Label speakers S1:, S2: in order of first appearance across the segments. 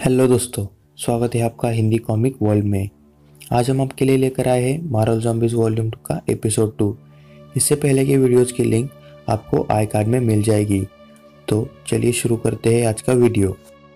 S1: Hello दोस्तों, स्वागत है आपका हिंदी कॉमिक वर्ल्ड में। आज हम आपके लिए लेकर आए हैं मार्वल ज़ॉम्बीज़ वॉल्यूम 2 का एपिसोड 2। इससे पहले के वीडियोज़ की लिंक आपको आई कार्ड में मिल जाएगी। तो चलिए शुरू करते हैं आज का वीडियो।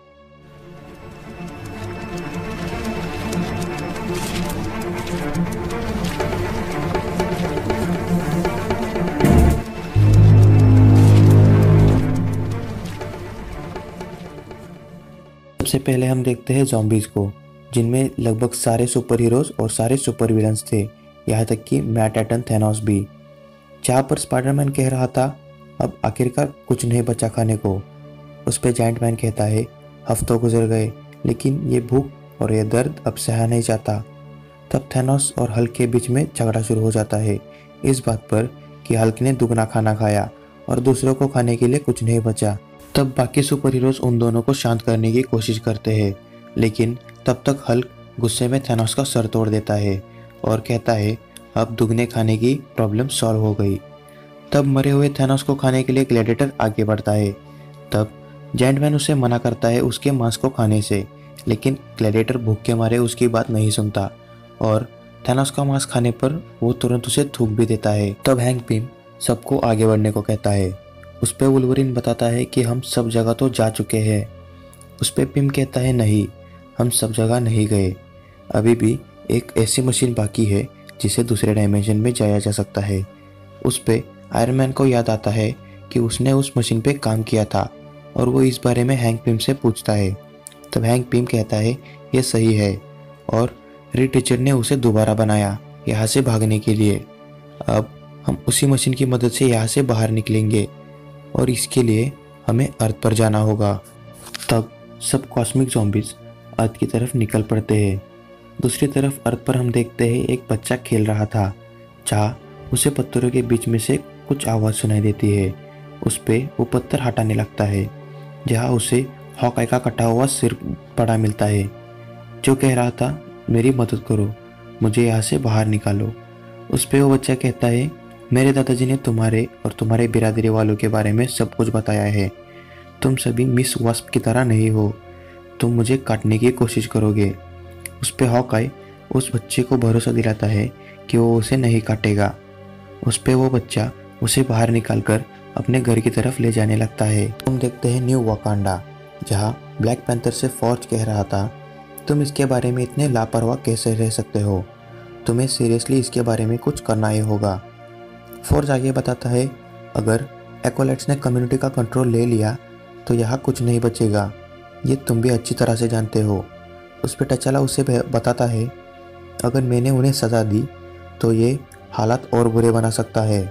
S1: सबसे पहले हम देखते हैं ज़ॉम्बीज़ को, जिनमें लगभग सारे सुपर हीरोज़ और सारे सुपर विलन्स थे, यहाँ तक कि मैट एटन थैनोस भी। जहाँ पर स्पाइडरमैन कह रहा था अब आखिरकार कुछ नहीं बचा खाने को, उस पर जायंट मैन कहता है हफ्तों गुजर गए लेकिन ये भूख और ये दर्द अब सहा नहीं जाता। तब थैनोस और हल्क के बीच में झगड़ा शुरू हो जाता है इस बात पर कि हल्क ने दुगना खाना खाया और दूसरों को खाने के लिए कुछ नहीं बचा। तब बाकी सुपर हीरोज उन दोनों को शांत करने की कोशिश करते हैं, लेकिन तब तक हल्क गुस्से में थैनोस का सर तोड़ देता है और कहता है अब दुगने खाने की प्रॉब्लम सॉल्व हो गई। तब मरे हुए थैनोस को खाने के लिए ग्लैडिएटर आगे बढ़ता है। तब जायंट मैन उसे मना करता है उसके मांस को खाने से, लेकिन ग्लैडिएटर भूख के मारे उसकी बात नहीं सुनता और थैनोस का मांस खाने पर वो तुरंत उसे थूक भी देता है। तब हैंक पिम सबको आगे बढ़ने को कहता है। उस पर वुल्वरीन बताता है कि हम सब जगह तो जा चुके हैं। उस पर पिम कहता है नहीं, हम सब जगह नहीं गए, अभी भी एक ऐसी मशीन बाकी है जिसे दूसरे डायमेंशन में जाया जा सकता है। उस पर आयरन मैन को याद आता है कि उसने उस मशीन पे काम किया था और वो इस बारे में हैंक पिम से पूछता है। तब हैंक पिम कहता है ये सही है और रीड टीचर ने उसे दोबारा बनाया यहाँ से भागने के लिए। अब हम उसी मशीन की मदद से यहाँ से बाहर निकलेंगे और इसके लिए हमें अर्थ पर जाना होगा। तब सब कॉस्मिक ज़ॉम्बीज़ अर्थ की तरफ निकल पड़ते हैं। दूसरी तरफ अर्थ पर हम देखते हैं एक बच्चा खेल रहा था, जहाँ उसे पत्थरों के बीच में से कुछ आवाज़ सुनाई देती है। उस पर वो पत्थर हटाने लगता है, जहाँ उसे हॉकाई का कटा हुआ सिर पड़ा मिलता है, जो कह रहा था मेरी मदद करो, मुझे यहाँ से बाहर निकालो। उस पर वो बच्चा कहता है मेरे दादाजी ने तुम्हारे और तुम्हारे बिरादरी वालों के बारे में सब कुछ बताया है। तुम सभी मिस वास्प की तरह नहीं हो, तुम मुझे काटने की कोशिश करोगे। उस पर हॉकाई उस बच्चे को भरोसा दिलाता है कि वो उसे नहीं काटेगा। उस पर वो बच्चा उसे बाहर निकालकर अपने घर की तरफ ले जाने लगता है। तुम देखते हैं न्यू वाकांडा, जहाँ ब्लैक पैंथर से फॉर्ज कह रहा था तुम इसके बारे में इतने लापरवाह कैसे रह सकते हो, तुम्हें सीरियसली इसके बारे में कुछ करना ही होगा। फॉर्ज आगे बताता है अगर एकोलाइट्स ने कम्युनिटी का कंट्रोल ले लिया तो यहाँ कुछ नहीं बचेगा, ये तुम भी अच्छी तरह से जानते हो। उस पर टचाला उसे बताता है अगर मैंने उन्हें सज़ा दी तो ये हालात और बुरे बना सकता है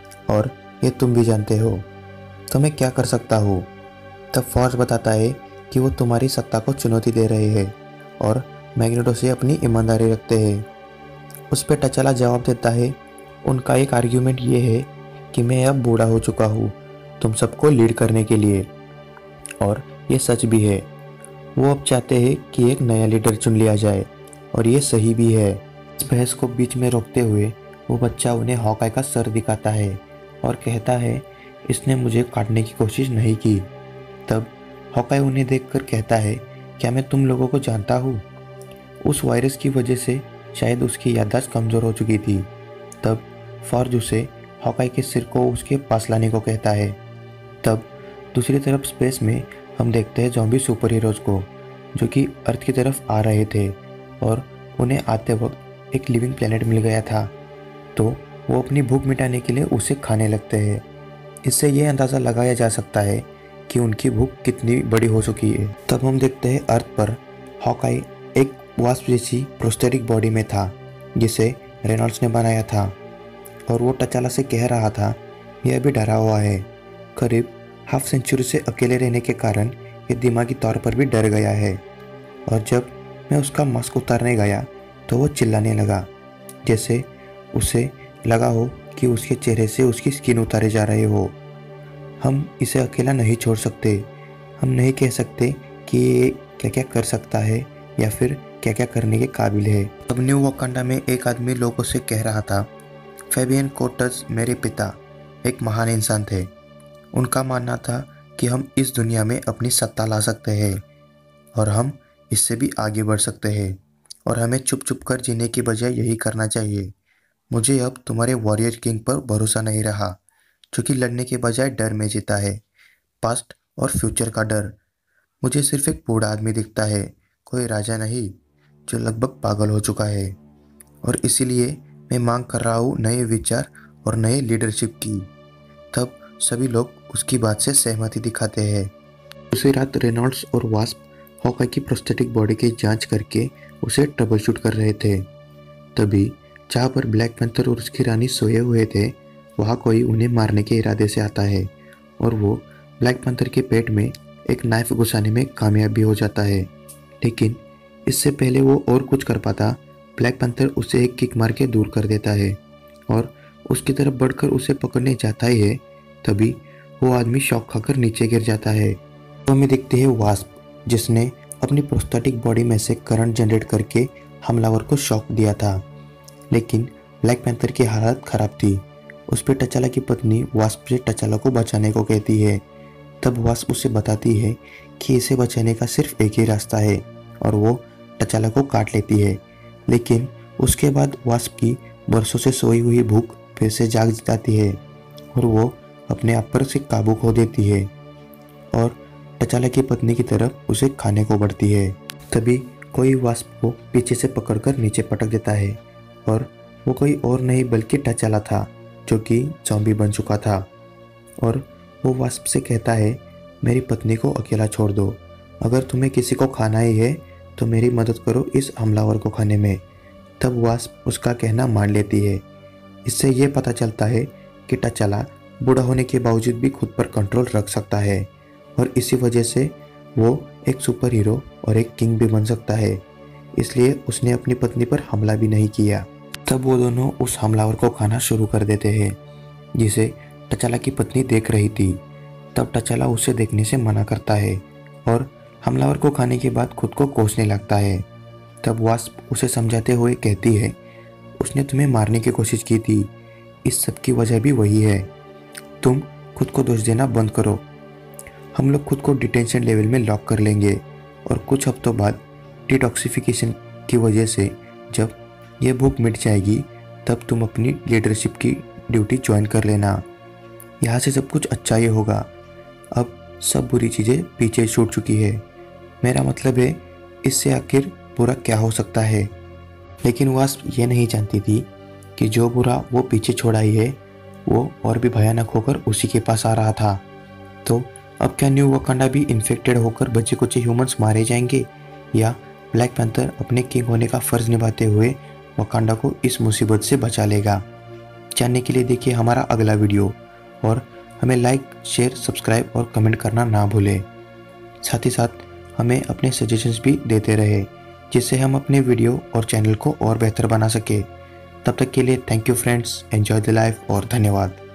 S1: और ये तुम भी जानते हो, तो मैं क्या कर सकता हूँ। तब फॉर्ज बताता है कि वो तुम्हारी सत्ता को चुनौती दे रहे हैं और मैग्नेटो से अपनी ईमानदारी रखते हैं। उस पर टचाला जवाब देता है उनका एक आर्ग्यूमेंट ये है कि मैं अब बूढ़ा हो चुका हूँ तुम सबको लीड करने के लिए, और ये सच भी है। वो अब चाहते हैं कि एक नया लीडर चुन लिया जाए और ये सही भी है। इस बहस को बीच में रोकते हुए वो बच्चा उन्हें हॉकाई का सर दिखाता है और कहता है इसने मुझे काटने की कोशिश नहीं की। तब हॉकाई उन्हें देखकर कहता है क्या मैं तुम लोगों को जानता हूँ। उस वायरस की वजह से शायद उसकी याददाश्त कमज़ोर हो चुकी थी। तब फॉर्ज उसे हॉकाई के सिर को उसके पास लाने को कहता है। तब दूसरी तरफ स्पेस में हम देखते हैं ज़ॉम्बी सुपर हीरोज़ को, जो कि अर्थ की तरफ आ रहे थे और उन्हें आते वक्त एक लिविंग प्लेनेट मिल गया था, तो वो अपनी भूख मिटाने के लिए उसे खाने लगते हैं। इससे ये अंदाज़ा लगाया जा सकता है कि उनकी भूख कितनी बड़ी हो चुकी है। तब हम देखते हैं अर्थ पर हॉकाई एक वास्प जैसी प्रोस्थेटिक बॉडी में था जिसे रेनॉल्ड्स ने बनाया था और वो टचाला से कह रहा था यह अभी डरा हुआ है, करीब हाफ सेंचुरी से अकेले रहने के कारण ये दिमागी तौर पर भी डर गया है। और जब मैं उसका मास्क उतारने गया तो वो चिल्लाने लगा, जैसे उसे लगा हो कि उसके चेहरे से उसकी स्किन उतारे जा रहे हो। हम इसे अकेला नहीं छोड़ सकते, हम नहीं कह सकते कि ये क्या क्या कर सकता है या फिर क्या क्या करने के काबिल है। अब न्यू वाकांडा में एक आदमी लोगों से कह रहा था फेबियन कोर्टस मेरे पिता एक महान इंसान थे, उनका मानना था कि हम इस दुनिया में अपनी सत्ता ला सकते हैं और हम इससे भी आगे बढ़ सकते हैं और हमें चुप चुप कर जीने की बजाय यही करना चाहिए। मुझे अब तुम्हारे वॉरियर किंग पर भरोसा नहीं रहा, जो कि लड़ने के बजाय डर में जीता है। पास्ट और फ्यूचर का डर। मुझे सिर्फ एक बूढ़ा आदमी दिखता है, कोई राजा नहीं, जो लगभग पागल हो चुका है। और इसीलिए मैं मांग कर रहा हूँ नए विचार और नए लीडरशिप की। तब सभी लोग उसकी बात से सहमति दिखाते हैं। दूसरी रात रेनॉल्ड्स और वास्प हॉकाई की प्रोस्थेटिक बॉडी की जांच करके उसे ट्रबल शूट कर रहे थे। तभी जहाँ पर ब्लैक पैंथर और उसकी रानी सोए हुए थे, वहाँ कोई उन्हें मारने के इरादे से आता है और वो ब्लैक पैंथर के पेट में एक नाइफ घुसाने में कामयाब भी हो जाता है। लेकिन इससे पहले वो और कुछ कर पाता, ब्लैक पैंथर उसे एक किक मार के दूर कर देता है और उसकी तरफ बढ़कर उसे पकड़ने जाता ही है। तभी वो आदमी शॉक खाकर नीचे गिर जाता है। तो हमें देखते हैं वास्प, जिसने अपनी प्रोस्थेटिक बॉडी में से करंट जनरेट करके हमलावर को शॉक दिया था। लेकिन ब्लैक पैंथर की हालत खराब थी। उस पर टचाला की पत्नी वास्प से टचाला को बचाने को कहती है। तब वास्प उसे बताती है कि इसे बचाने का सिर्फ एक ही रास्ता है और वो टचाला को काट लेती है। लेकिन उसके बाद वास्प की बरसों से सोई हुई भूख फिर से जाग जाती है और वो अपने आप पर से काबू खो देती है और टचाला की पत्नी की तरफ उसे खाने को बढ़ती है। तभी कोई वास्प को पीछे से पकड़कर नीचे पटक देता है और वो कोई और नहीं बल्कि टचाला था, जो कि ज़ॉम्बी बन चुका था। और वो वास्प से कहता है, मेरी पत्नी को अकेला छोड़ दो। अगर तुम्हें किसी को खाना ही है तो मेरी मदद करो इस हमलावर को खाने में। तब वास्प उसका कहना मान लेती है। इससे ये पता चलता है कि टचाला बूढ़ा होने के बावजूद भी खुद पर कंट्रोल रख सकता है और इसी वजह से वो एक सुपर हीरो और एक किंग भी बन सकता है। इसलिए उसने अपनी पत्नी पर हमला भी नहीं किया। तब वो दोनों उस हमलावर को खाना शुरू कर देते हैं, जिसे टचाला की पत्नी देख रही थी। तब टचाला उसे देखने से मना करता है और हमलावर को खाने के बाद खुद को कोसने लगता है। तब वास्प उसे समझाते हुए कहती है, उसने तुम्हें मारने की कोशिश की थी, इस सब की वजह भी वही है। तुम खुद को दोष देना बंद करो। हम लोग खुद को डिटेंशन लेवल में लॉक कर लेंगे और कुछ हफ्तों बाद डिटॉक्सिफिकेशन की वजह से जब ये भूख मिट जाएगी तब तुम अपनी लीडरशिप की ड्यूटी ज्वाइन कर लेना। यहाँ से सब कुछ अच्छा ही होगा। अब सब बुरी चीज़ें पीछे छूट चुकी है। मेरा मतलब है, इससे आखिर बुरा क्या हो सकता है। लेकिन वास्प ये नहीं जानती थी कि जो बुरा वो पीछे छोड़ाई है वो और भी भयानक होकर उसी के पास आ रहा था। तो अब क्या न्यू वकांडा भी इन्फेक्टेड होकर बचे कुछ ह्यूमंस मारे जाएंगे, या ब्लैक पैंथर अपने किंग होने का फ़र्ज़ निभाते हुए वकांडा को इस मुसीबत से बचा लेगा? जानने के लिए देखिए हमारा अगला वीडियो और हमें लाइक, शेयर, सब्सक्राइब और कमेंट करना ना भूलें। साथ ही साथ हमें अपने सजेशंस भी देते रहे, जिससे हम अपने वीडियो और चैनल को और बेहतर बना सके। तब तक के लिए thank you friends, enjoy the life और धन्यवाद।